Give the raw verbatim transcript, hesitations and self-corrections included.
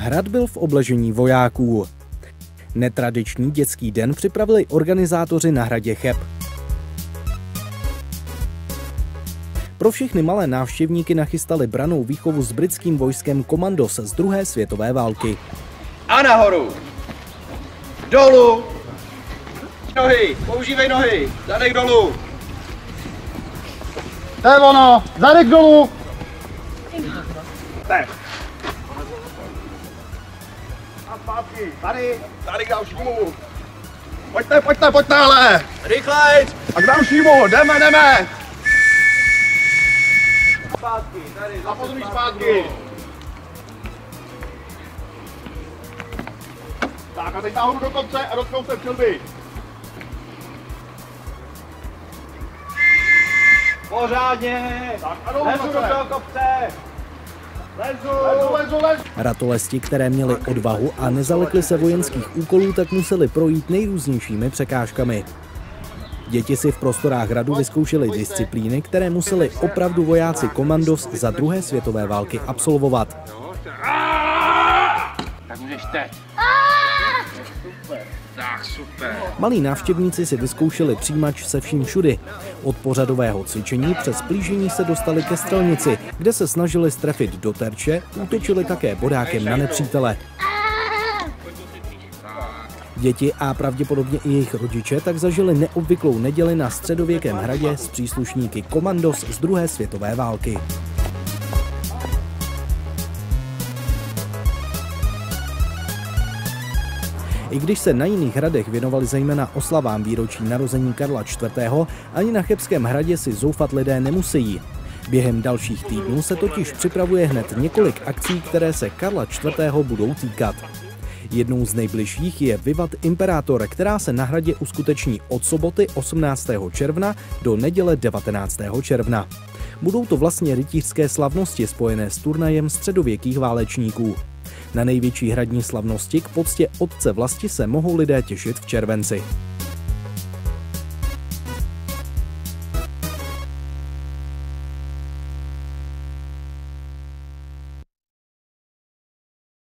hrad byl v obležení vojáků. Netradiční dětský den připravili organizátoři na hradě Cheb. Pro všechny malé návštěvníky nachystali brannou výchovu s britským vojskem Komandos z druhé světové války. A nahoru! Dolů! Nohy! Používej nohy! Zadek dolů! To je ono! Zadek dolů! Tak. A zpátky! Tady! Tady k dalšímu! Pojďte, pojďte, pojďte ale! Rychlejc! A k dalšímu! Jdeme, jdeme! Zpátky, tady! A pozumí zpátky! Tak a teď nahoru do kopce a dotknout se přilby. Pořádně! Tak a dolů, lezu do toho kopce! Lezu! Lezu, lezu, lezu! Ratolesti, které měli odvahu a nezalekli se vojenských úkolů, tak museli projít nejrůznějšími překážkami. Děti si v prostorách hradu vyzkoušely disciplíny, které museli opravdu vojáci Komandos za druhé světové války absolvovat. Tak můžeš teď. Super. Tak super. Malí návštěvníci si vyzkoušeli přijímač se vším všudy. Od pořadového cvičení přes plížení se dostali ke střelnici, kde se snažili strefit do terče, útočili také bodákem na nepřítele. Děti a pravděpodobně i jejich rodiče tak zažili neobvyklou neděli na středověkém hradě s příslušníky Komandos z druhé světové války. I když se na jiných hradech věnovali zejména oslavám výročí narození Karla čtvrtého, ani na Chebském hradě si zoufat lidé nemusí. Během dalších týdnů se totiž připravuje hned několik akcí, které se Karla čtvrtého budou týkat. Jednou z nejbližších je Vivat Imperator, která se na hradě uskuteční od soboty osmnáctého června do neděle devatenáctého června. Budou to vlastně rytířské slavnosti spojené s turnajem středověkých válečníků. Na největší hradní slavnosti k poctě otce vlasti se mohou lidé těšit v červenci.